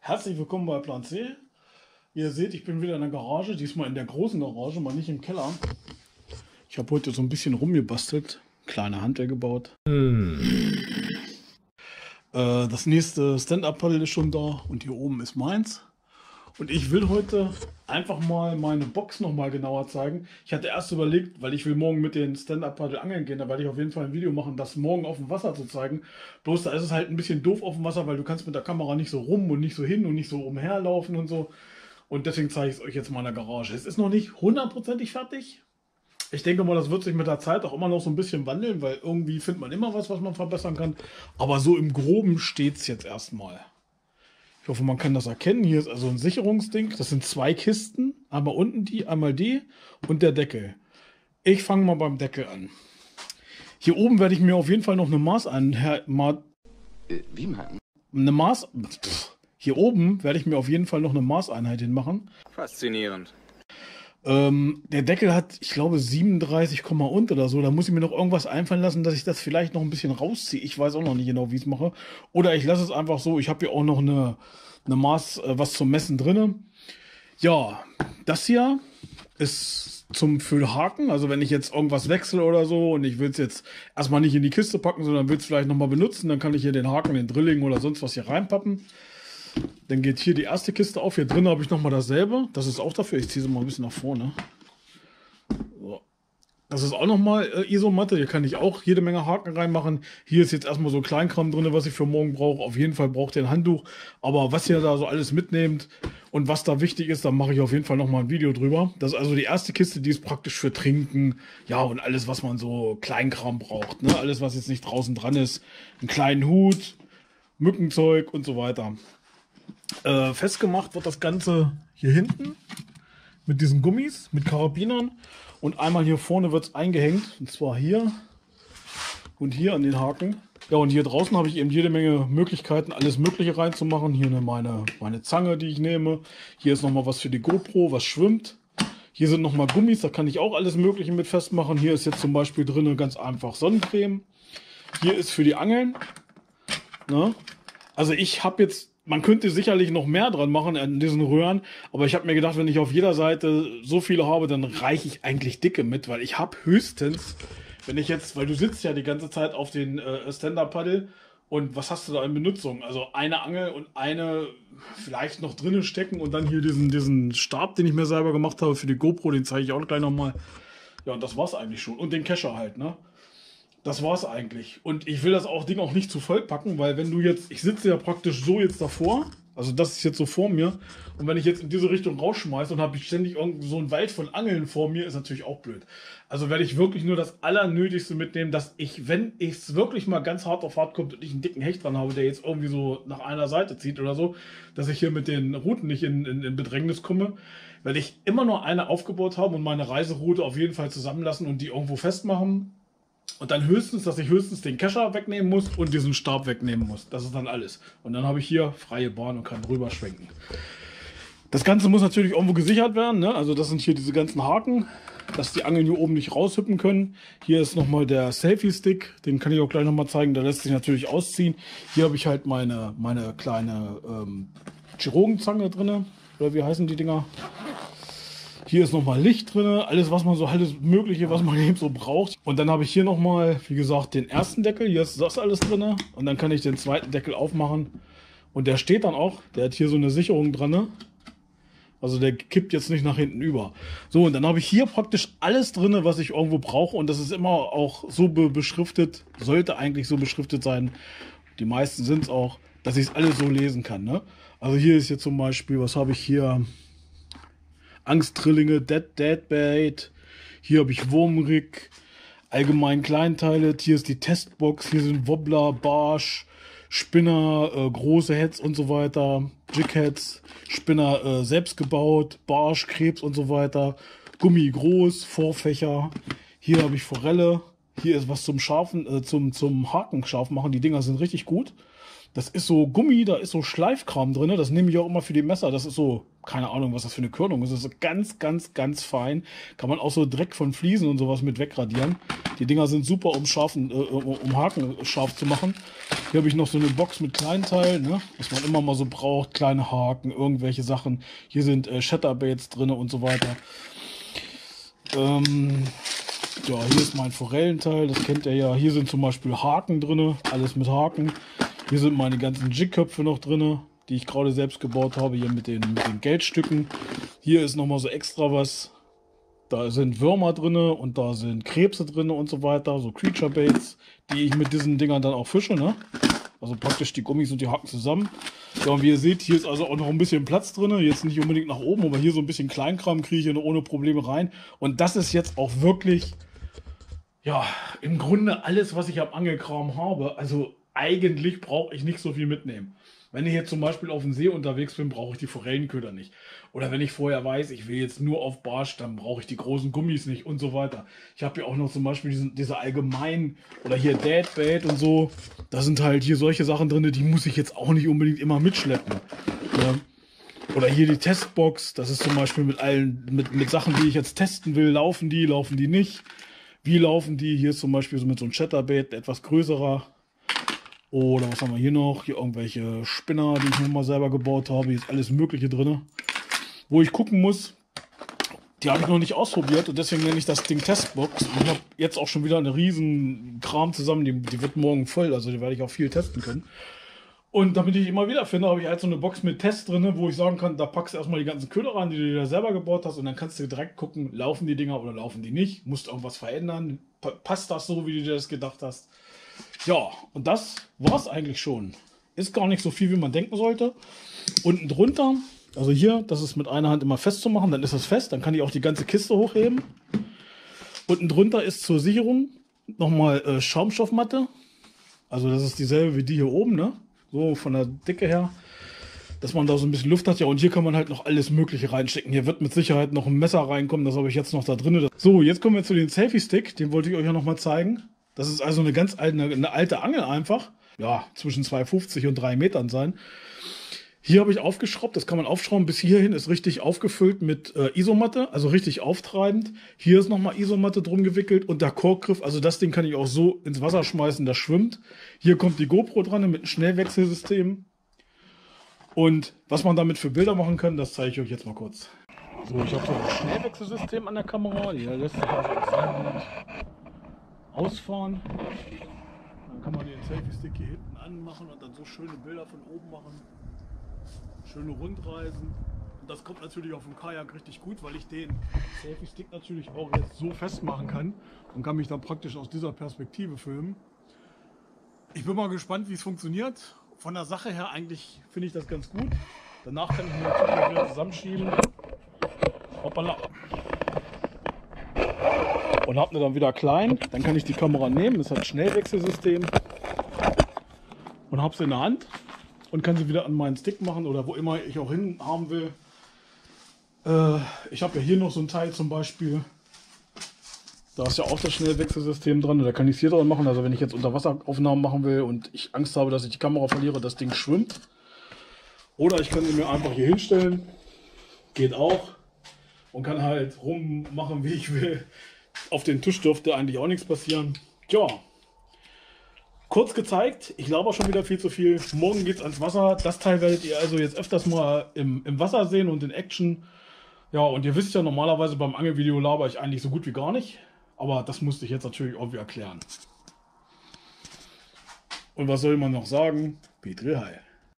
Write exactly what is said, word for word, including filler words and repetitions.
Herzlich willkommen bei Plan C. Ihr seht, ich bin wieder in der Garage, diesmal in der großen Garage, mal nicht im Keller. Ich habe heute so ein bisschen rumgebastelt, kleine Handwerk gebaut. Mm. Äh, das nächste Stand-Up-Paddle ist schon da und hier oben ist meins. Und ich will heute einfach mal meine Box noch mal genauer zeigen. Ich hatte erst überlegt, weil ich will morgen mit den Stand-Up-Paddle angeln gehen, da werde ich auf jeden Fall ein Video machen, das morgen auf dem Wasser zu zeigen. Bloß da ist es halt ein bisschen doof auf dem Wasser, weil du kannst mit der Kamera nicht so rum und nicht so hin und nicht so umherlaufen und so. Und deswegen zeige ich es euch jetzt mal in der Garage. Es ist noch nicht hundertprozentig fertig. Ich denke mal, das wird sich mit der Zeit auch immer noch so ein bisschen wandeln, weil irgendwie findet man immer was, was man verbessern kann. Aber so im Groben steht es jetzt erstmal. Ich hoffe, man kann das erkennen. Hier ist also ein Sicherungsding. Das sind zwei Kisten. Einmal unten die, einmal die und der Deckel. Ich fange mal beim Deckel an. Hier oben werde ich mir auf jeden Fall noch eine Maß ein... Ma Wie man? Eine Maß... Hier oben werde ich mir auf jeden Fall noch eine Maßeinheit hinmachen. Faszinierend. Ähm, der Deckel hat, ich glaube, siebenunddreißig, und oder so. Da muss ich mir noch irgendwas einfallen lassen, dass ich das vielleicht noch ein bisschen rausziehe. Ich weiß auch noch nicht genau, wie ich es mache. Oder ich lasse es einfach so. Ich habe hier auch noch eine, eine Maß, äh, was zum Messen drin. Ja, das hier ist zum Füllhaken. Also wenn ich jetzt irgendwas wechsle oder so und ich will es jetzt erstmal nicht in die Kiste packen, sondern will es vielleicht nochmal benutzen, dann kann ich hier den Haken, den Drilling oder sonst was hier reinpappen. Dann geht hier die erste Kiste auf. Hier drin habe ich nochmal dasselbe. Das ist auch dafür. Ich ziehe sie mal ein bisschen nach vorne. So. Das ist auch nochmal äh, Isomatte. Hier kann ich auch jede Menge Haken reinmachen. Hier ist jetzt erstmal so Kleinkram drin, was ich für morgen brauche. Auf jeden Fall braucht ihr ein Handtuch. Aber was ihr da so alles mitnehmt und was da wichtig ist, da mache ich auf jeden Fall nochmal ein Video drüber. Das ist also die erste Kiste, die ist praktisch für Trinken. Ja, und alles, was man so Kleinkram braucht. Ne? Alles, was jetzt nicht draußen dran ist. Einen kleinen Hut, Mückenzeug und so weiter. Äh, festgemacht wird das Ganze hier hinten mit diesen Gummis, mit Karabinern, und einmal hier vorne wird es eingehängt, und zwar hier und hier an den Haken. Ja, und hier draußen habe ich eben jede Menge Möglichkeiten, alles Mögliche reinzumachen. Hier eine, meine, meine Zange, die ich nehme. Hier ist nochmal was für die GoPro, was schwimmt. Hier sind nochmal Gummis, da kann ich auch alles Mögliche mit festmachen. Hier ist jetzt zum Beispiel drin ganz einfach Sonnencreme. Hier ist für die Angeln. Ne? Also ich habe jetzt... Man könnte sicherlich noch mehr dran machen an diesen Röhren, aber ich habe mir gedacht, wenn ich auf jeder Seite so viele habe, dann reiche ich eigentlich dicke mit, weil ich habe höchstens, wenn ich jetzt, weil du sitzt ja die ganze Zeit auf den äh, Stand-Up-Paddle, und was hast du da in Benutzung? Also eine Angel und eine vielleicht noch drinnen stecken und dann hier diesen, diesen Stab, den ich mir selber gemacht habe für die GoPro, den zeige ich auch gleich nochmal. Ja, und das war's eigentlich schon. Und den Kescher halt, ne? Das war's eigentlich. Und ich will das auch Ding auch nicht zu voll packen, weil wenn du jetzt, ich sitze ja praktisch so jetzt davor, also das ist jetzt so vor mir, und wenn ich jetzt in diese Richtung rausschmeiße und habe ich ständig irgend so ein Wald von Angeln vor mir, ist natürlich auch blöd. Also werde ich wirklich nur das Allernötigste mitnehmen, dass ich, wenn es wirklich mal ganz hart auf hart kommt und ich einen dicken Hecht dran habe, der jetzt irgendwie so nach einer Seite zieht oder so, dass ich hier mit den Routen nicht in, in, in Bedrängnis komme, weil ich immer nur eine aufgebaut habe und meine Reiseroute auf jeden Fall zusammenlassen und die irgendwo festmachen. Und dann höchstens, dass ich höchstens den Kescher wegnehmen muss und diesen Stab wegnehmen muss. Das ist dann alles. Und dann habe ich hier freie Bahn und kann rüber schwenken. Das Ganze muss natürlich irgendwo gesichert werden. Ne? Also das sind hier diese ganzen Haken, dass die Angeln hier oben nicht raushüppen können. Hier ist nochmal der Selfie-Stick. Den kann ich auch gleich nochmal zeigen. Der lässt sich natürlich ausziehen. Hier habe ich halt meine, meine kleine ähm, Chirurgenzange drin. Oder wie heißen die Dinger? Hier ist nochmal Licht drin, alles was man so, alles Mögliche, was man eben so braucht. Und dann habe ich hier nochmal, wie gesagt, den ersten Deckel. Hier ist das alles drin. Und dann kann ich den zweiten Deckel aufmachen. Und der steht dann auch, der hat hier so eine Sicherung dran. Also der kippt jetzt nicht nach hinten über. So, und dann habe ich hier praktisch alles drin, was ich irgendwo brauche. Und das ist immer auch so be beschriftet, sollte eigentlich so beschriftet sein. Die meisten sind es auch, dass ich es alles so lesen kann. Ne? Also hier ist jetzt zum Beispiel, was habe ich hier? Angstdrillinge, Dead Deadbait, hier habe ich Wurmrig, allgemein Kleinteile, hier ist die Testbox, hier sind Wobbler, Barsch, Spinner, äh, große Heads und so weiter, Jigheads, Spinner äh, selbst gebaut, Barsch, Krebs und so weiter, Gummi groß, Vorfächer, hier habe ich Forelle, hier ist was zum Scharfen, äh, zum, zum Haken scharf machen, die Dinger sind richtig gut. Das ist so Gummi, da ist so Schleifkram drin. Das nehme ich auch immer für die Messer. Das ist so, keine Ahnung, was das für eine Körnung ist. Das ist so ganz, ganz, ganz fein. Kann man auch so Dreck von Fliesen und sowas mit wegradieren. Die Dinger sind super, um, scharfen, äh, um Haken scharf zu machen. Hier habe ich noch so eine Box mit kleinen Teilen, ne? Was man immer mal so braucht. Kleine Haken, irgendwelche Sachen. Hier sind äh, Shatterbaits drin und so weiter. Ähm, ja, hier ist mein Forellenteil, das kennt ihr ja. Hier sind zum Beispiel Haken drin, alles mit Haken. Hier sind meine ganzen Jigköpfe noch drin, die ich gerade selbst gebaut habe, hier mit den, mit den Geldstücken. Hier ist nochmal so extra was. Da sind Würmer drin und da sind Krebse drin und so weiter, so Creature Baits, die ich mit diesen Dingern dann auch fische, ne? Also praktisch die Gummis und die Haken zusammen. Ja, und wie ihr seht, hier ist also auch noch ein bisschen Platz drin. Jetzt nicht unbedingt nach oben, aber hier so ein bisschen Kleinkram kriege ich hier ohne Probleme rein. Und das ist jetzt auch wirklich, ja, im Grunde alles, was ich am Angelkram habe. Also eigentlich brauche ich nicht so viel mitnehmen. Wenn ich jetzt zum Beispiel auf dem See unterwegs bin, brauche ich die Forellenköder nicht. Oder wenn ich vorher weiß, ich will jetzt nur auf Barsch, dann brauche ich die großen Gummis nicht und so weiter. Ich habe hier auch noch zum Beispiel diesen, diese allgemeinen, oder hier Deadbait und so. Da sind halt hier solche Sachen drin, die muss ich jetzt auch nicht unbedingt immer mitschleppen. Ja. Oder hier die Testbox, das ist zum Beispiel mit allen, mit, mit Sachen, die ich jetzt testen will. Laufen die, laufen die nicht? Wie laufen die? Hier ist zum Beispiel so mit so einem Chatterbait, etwas größerer. Oder was haben wir hier noch? Hier irgendwelche Spinner, die ich mir mal selber gebaut habe. Hier ist alles Mögliche drin. Wo ich gucken muss, die habe ich noch nicht ausprobiert und deswegen nenne ich das Ding Testbox. Und ich habe jetzt auch schon wieder eine riesen Kram zusammen, die, die wird morgen voll, also die werde ich auch viel testen können. Und damit ich immer wieder finde, habe ich halt so eine Box mit Tests drin, wo ich sagen kann, da packst du erstmal die ganzen Köder rein, die du dir selber gebaut hast und dann kannst du direkt gucken, laufen die Dinger oder laufen die nicht. Musst du irgendwas verändern? Passt das so, wie du dir das gedacht hast? Ja, und das war es eigentlich schon. Ist gar nicht so viel, wie man denken sollte. Unten drunter, also hier, das ist mit einer Hand immer festzumachen, dann ist das fest, dann kann ich auch die ganze Kiste hochheben. Unten drunter ist zur Sicherung nochmal äh, Schaumstoffmatte. Also das ist dieselbe wie die hier oben, ne? So von der Dicke her, dass man da so ein bisschen Luft hat. Ja, und hier kann man halt noch alles Mögliche reinstecken. Hier wird mit Sicherheit noch ein Messer reinkommen, das habe ich jetzt noch da drin. So, jetzt kommen wir zu den Selfie-Stick, den wollte ich euch ja nochmal zeigen. Das ist also eine ganz alte, eine alte Angel einfach. Ja, zwischen zwei fünfzig und drei Metern sein. Hier habe ich aufgeschraubt, das kann man aufschrauben. Bis hierhin ist richtig aufgefüllt mit äh, Isomatte, also richtig auftreibend. Hier ist nochmal Isomatte drum gewickelt und der Korkgriff, also das Ding kann ich auch so ins Wasser schmeißen, das schwimmt. Hier kommt die GoPro dran mit einem Schnellwechselsystem. Und was man damit für Bilder machen kann, das zeige ich euch jetzt mal kurz. So, ich habe so ein Schnellwechselsystem an der Kamera. Hier lässt sich also auch sehr gut ausfahren. Dann kann man den Selfie-Stick hier hinten anmachen und dann so schöne Bilder von oben machen. Schöne Rundreisen. Und das kommt natürlich auf dem Kajak richtig gut, weil ich den Selfie-Stick natürlich auch jetzt so festmachen kann und kann mich dann praktisch aus dieser Perspektive filmen. Ich bin mal gespannt, wie es funktioniert. Von der Sache her eigentlich finde ich das ganz gut. Danach kann ich mir natürlich wieder zusammenschieben. Hoppala. Und habe eine dann wieder klein. Dann kann ich die Kamera nehmen. Das hat ein Schnellwechselsystem. Und habe sie in der Hand. Und kann sie wieder an meinen Stick machen oder wo immer ich auch hin haben will. Äh, ich habe ja hier noch so ein Teil zum Beispiel. Da ist ja auch das Schnellwechselsystem dran. Da kann ich es hier dran machen. Also wenn ich jetzt Unterwasseraufnahmen machen will und ich Angst habe, dass ich die Kamera verliere, das Ding schwimmt. Oder ich kann sie mir einfach hier hinstellen. Geht auch. Und kann halt rummachen, wie ich will. Auf den Tisch dürfte eigentlich auch nichts passieren. Ja. Kurz gezeigt, ich laber schon wieder viel zu viel. Morgen geht's ans Wasser. Das Teil werdet ihr also jetzt öfters mal im, im Wasser sehen und in Action. Ja, und ihr wisst ja, normalerweise beim Angelvideo laber ich eigentlich so gut wie gar nicht. Aber das musste ich jetzt natürlich auch wieder erklären. Und was soll man noch sagen? Petri Heil.